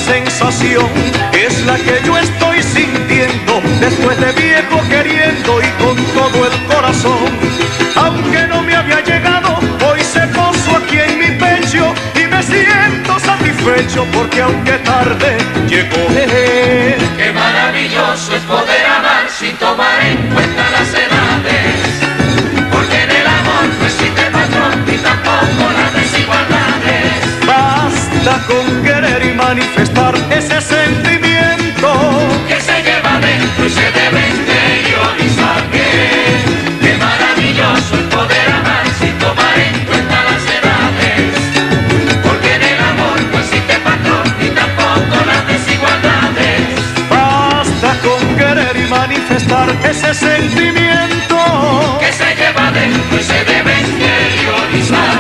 sensación es la que yo estoy sintiendo después de viejo queriendo y con todo el corazón. Aunque no me había llegado, hoy se posó aquí en mi pecho y me siento satisfecho porque aunque tarde llegó. Qué maravilloso es poder amar sin tomar en cuenta las edades, porque en el amor no existe patrón ni tampoco las desigualdades. Basta con querer y manifestar ese sentimiento que se lleva dentro y se debe exteriorizar. Qué maravilloso es poder amar sin tomar en cuenta las edades, porque en el amor no existe patrón ni tampoco las desigualdades. Basta con querer y manifestar ese sentimiento que se lleva dentro y se debe exteriorizar.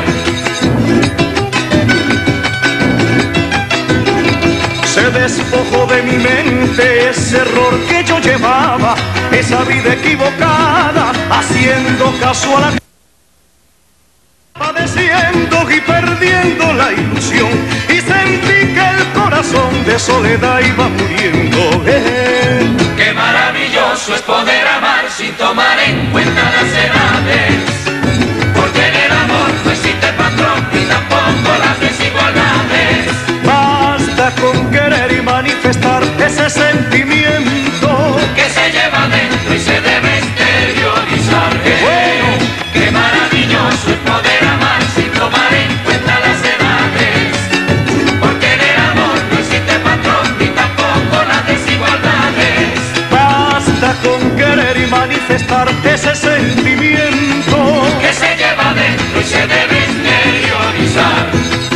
Se despojó de mi mente ese error que yo llevaba, esa vida equivocada, haciendo caso a la padeciendo y perdiendo la ilusión, y sentí que el corazón de soledad iba muriendo. Qué maravilloso es poder amar sin tomar en cuenta las edades, porque en el amor no existe patrón ni tampoco las desigualdades. Basta con querer y manifestar ese sentimiento que se lleva dentro y se debe exteriorizar. Qué maravilloso es poder amar sin tomar en cuenta las edades, porque en el amor no existe patrón ni tampoco las desigualdades. Basta con querer y manifestar ese sentimiento que se lleva dentro y se debe exteriorizar.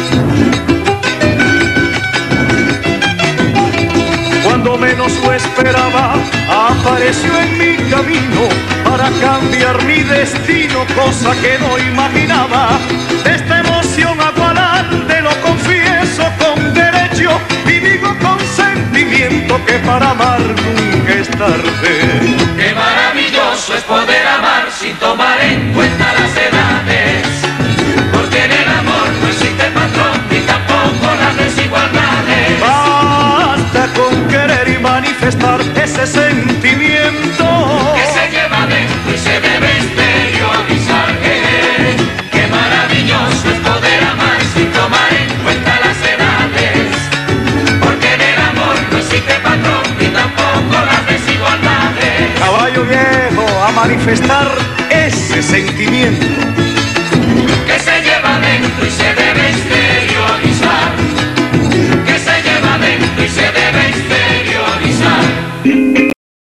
Cuando menos lo esperaba, apareció en mi camino para cambiar mi destino, cosa que no imaginaba. De esta emoción aguardante lo confieso con derecho y digo con sentimiento que para amar nunca es tarde. Qué maravilloso es poder amar sin tomar en cuenta las edades, porque en el amor no existe patrón ni tampoco las desigualdades. Basta con querer y manifestar ese sentimiento que se lleva dentro y se debe exteriorizar. Qué maravilloso es poder amar sin tomar en cuenta las edades, porque en el amor no existe patrón ni tampoco las desigualdades. Caballo viejo, a manifestar ese sentimiento que se lleva dentro y se debe